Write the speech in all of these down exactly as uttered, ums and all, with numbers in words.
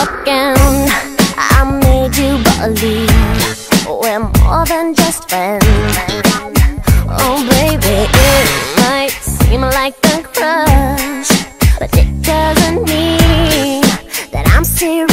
again. I made you believe we're more than just friends. Oh baby, it might seem like a crush, but it doesn't mean that I'm serious.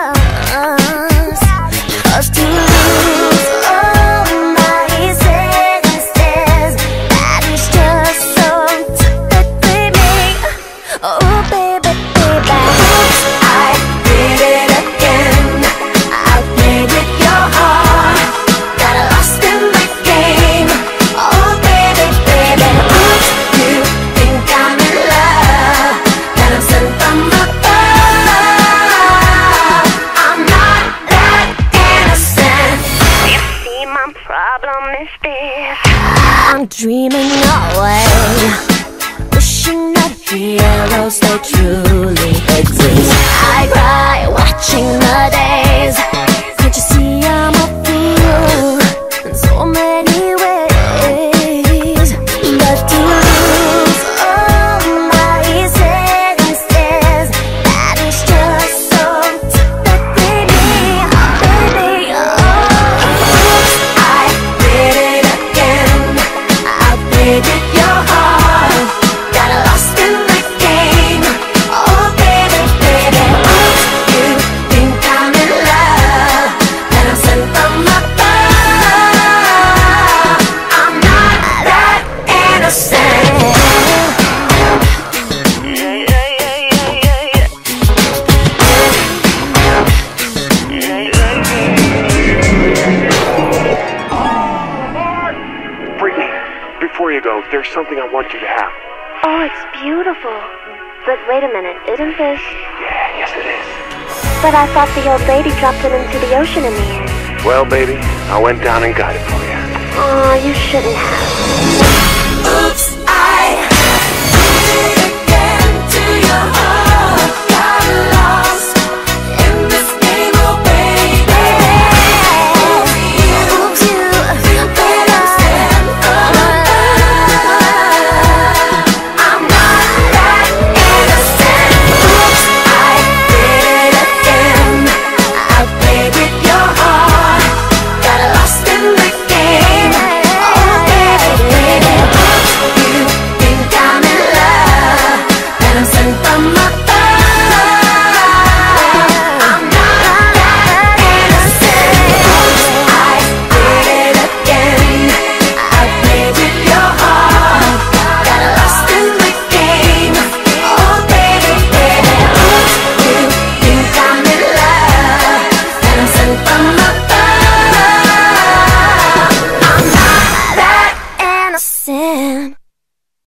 'Cause to lose all my senses, that is just so typically me. Oh baby, baby, I did it again. I played with your heart, got lost in the game. Oh baby, baby, oops, you think I'm in love, that I'm sent from above. I'm not that innocent. You see, my problem is this: I'm dreaming away, wishing that heroes they truly exist. I cry watching the days. Can't you see I'm a fool in so many ways? But to lose all my senses, that is just so typically me, baby. Oh, I did it again. I played with your heart, got lost in the game. Oh baby, baby, oops, you think I'm in love, that I'm sent from above. I'm not that innocent. Britney, before you go, there's something I want you to have. Oh, it's beautiful. But wait a minute, isn't this? Yeah, yes it is. But I thought the old lady dropped it into the ocean in the end. Well, baby, I went down and got it for you. Oh, you shouldn't have.